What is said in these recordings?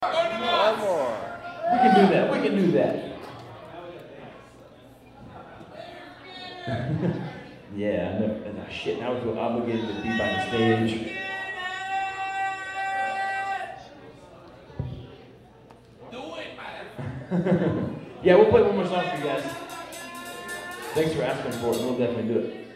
One more. We can do that. We can do that. Yeah, I know. Shit, now I feel obligated to be by the stage. Do it, man. Yeah, we'll play one more song for you guys. Thanks for asking for it. We'll definitely do it.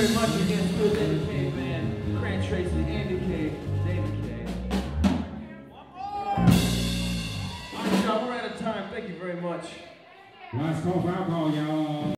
very much against Good David K Band, Grant Tracy, Andy K, David K. Alright, y'all, we're out of time. Thank you very much. Last call for alcohol, y'all.